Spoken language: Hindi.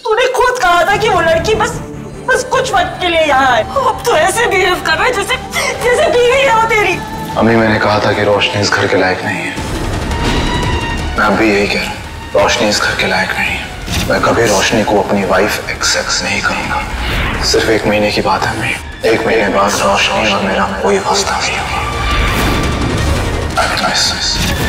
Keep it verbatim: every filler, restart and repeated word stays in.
तूने खुद कहा था कि वो लड़की बस बस कुछ वक्त के लिए यहाँ है। अब तो ऐसे बिहेव कर रहा है जैसे जैसे बीवी है वो तेरी। अम्मी मैंने कहा था कि रोशनी इस घर के लायक नहीं है। मैं अब भी यही कह रहा हूँ, रोशनी इस घर के लायक नहीं है। मैं कभी रोशनी को अपनी वाइफ एक्सेस नहीं करूंगा। सिर्फ एक महीने की बात है अम्मी। एक महीने बाद रोशनी और मेरा कोई वास्ता नहीं होगा।